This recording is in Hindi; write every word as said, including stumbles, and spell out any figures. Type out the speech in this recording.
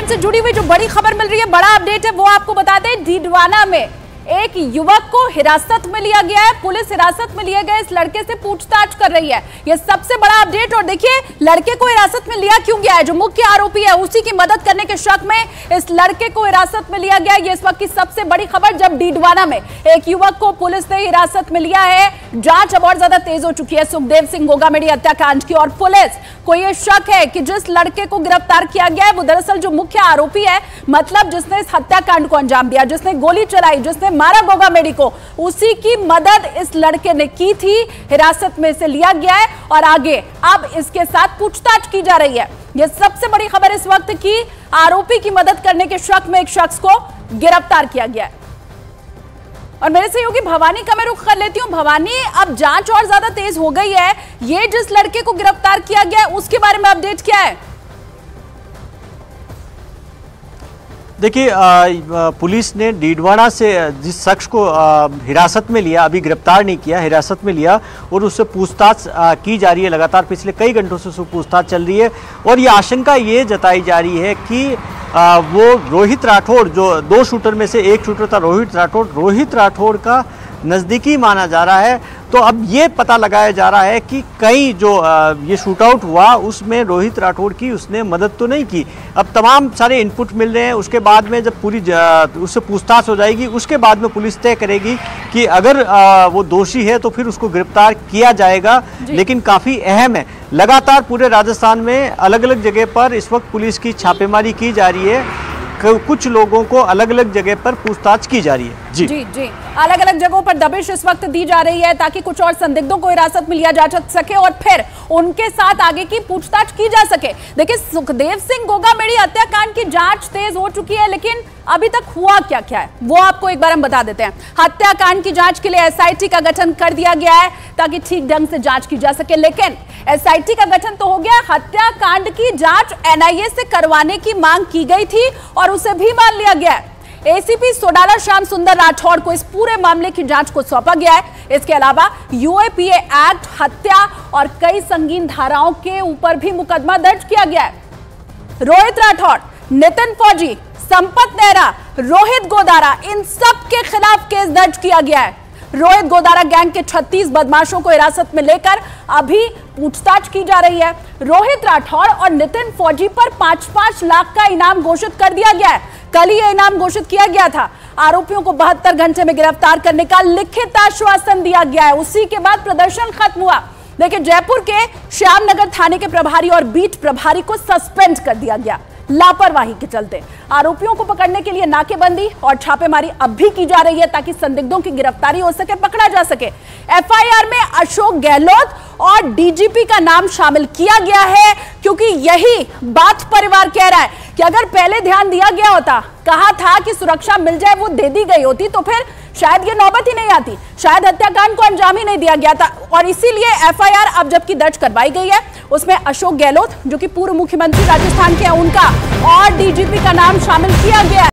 हत्याकांड से जुड़ी हुई जो बड़ी खबर मिल रही है, बड़ा अपडेट है, वो आपको बता दें। डीडवाना में एक युवक को हिरासत में लिया गया है। पुलिस हिरासत में लिए गए इस लड़के से पूछताछ कर रही है। यह सबसे बड़ा अपडेट। और देखिए, लड़के को हिरासत में लिया क्यों गया है? जो मुख्य आरोपी है उसी की मदद करने के शक में इस लड़के को हिरासत में लिया गया है। ये इस वक्त की सबसे बड़ी खबर, जब डीडवाना में एक युवक को पुलिस ने हिरासत में लिया है। जांच अब और ज्यादा तेज हो चुकी है सुखदेव सिंह गोगामेडी हत्याकांड की, और पुलिस को यह शक है कि जिस लड़के को गिरफ्तार किया गया है वो दरअसल जो मुख्य आरोपी है, मतलब जिसने इस हत्याकांड को अंजाम दिया, जिसने गोली चलाई, जिसने मारा गोगामेडी को, उसी की मदद इस लड़के ने की थी। हिरासत में से लिया गया है और आगे अब इसके साथ पूछताछ की जा रही है। यह सबसे बड़ी खबर इस वक्त की, आरोपी की मदद करने के शक में एक शख्स को गिरफ्तार किया गया है। और मेरे सहयोगी भवानी का मैं रुख कर लेती हूं। भवानी, अब जांच और ज्यादा तेज हो गई है। ये जिस लड़के को गिरफ्तार किया गया है उसके बारे में अपडेट क्या है? देखिए, पुलिस ने डीडवाना से जिस शख्स को आ, हिरासत में लिया, अभी गिरफ्तार नहीं किया, हिरासत में लिया और उससे पूछताछ आ, की जा रही है। लगातार पिछले कई घंटों से उससे पूछताछ चल रही है और ये आशंका ये जताई जा रही है कि आ, वो रोहित राठौड़, जो दो शूटर में से एक शूटर था रोहित राठौड़, रोहित राठौड़ का नज़दीकी माना जा रहा है। तो अब ये पता लगाया जा रहा है कि कई जो आ, ये शूट आउट हुआ उसमें रोहित राठौड़ की उसने मदद तो नहीं की। अब तमाम सारे इनपुट मिल रहे हैं। उसके बाद में जब पूरी उससे पूछताछ हो जाएगी, उसके बाद में पुलिस तय करेगी कि अगर आ, वो दोषी है तो फिर उसको गिरफ्तार किया जाएगा। लेकिन काफ़ी अहम है, लगातार पूरे राजस्थान में अलग अलग जगह पर इस वक्त पुलिस की छापेमारी की जा रही है। कुछ लोगों को अलग अलग जगह पर पूछताछ की जा रही है। जी जी जी अलग अलग जगहों पर दबिश इस वक्त दी जा रही है ताकि कुछ और संदिग्धों को हिरासत में लिया जा सके और फिर उनके साथ आगे की पूछताछ की जा सके। देखिए, सुखदेव सिंह गोगामेडी हत्याकांड की जांच तेज हो चुकी है, लेकिन अभी तक हुआ क्या क्या है वो आपको एक बार हम बता देते हैं। हत्याकांड की जांच के लिए एसआईटी का गठन कर दिया गया है ताकि ठीक ढंग से जांच की जा सके। लेकिन एसआईटी का गठन तो हो गया, हत्याकांड की जांच एनआईए से करवाने की मांग की गई थी और उसे भी मान लिया गया है। एसीपी सोडाला श्याम सुंदर राठौड़ को इस पूरे मामले की जांच को सौंपा गया है। इसके अलावा यूएपीए एक्ट, हत्या और कई संगीन धाराओं के ऊपर भी मुकदमा दर्ज किया गया है। रोहित राठौड़, नितिन फौजी, संपत नेहरा, रोहित गोदारा, इन सब के खिलाफ केस दर्ज किया गया है। रोहित गोदारा गैंग के छत्तीस बदमाशों को हिरासत में लेकर अभी पूछताछ की जा रही है। रोहित राठौड़ और नितिन फौजी पर पांच पांच लाख का इनाम घोषित कर दिया गया है। कल ही यह इनाम घोषित किया गया था। आरोपियों को बहत्तर घंटे में गिरफ्तार करने का लिखित आश्वासन दिया गया है। उसी के बाद प्रदर्शन खत्म हुआ। देखिए, जयपुर के श्यामनगर थाने के प्रभारी और बीट प्रभारी को सस्पेंड कर दिया गया लापरवाही के चलते। आरोपियों को पकड़ने के लिए नाकेबंदी और छापेमारी अब भी की जा रही है ताकि संदिग्धों की गिरफ्तारी हो सके, पकड़ा जा सके। एफआईआर में अशोक गहलोत और डीजीपी का नाम शामिल किया गया है क्योंकि यही बात परिवार कह रहा है कि अगर पहले ध्यान दिया गया होता, कहा था कि सुरक्षा मिल जाए, वो दे दी गई होती तो फिर शायद ये नौबत ही नहीं आती, शायद हत्याकांड को अंजाम ही नहीं दिया गया था। और इसीलिए एफआईआर अब जबकि दर्ज करवाई गई है, उसमें अशोक गहलोत जो कि पूर्व मुख्यमंत्री राजस्थान के हैं उनका और डीजीपी का नाम शामिल किया गया है।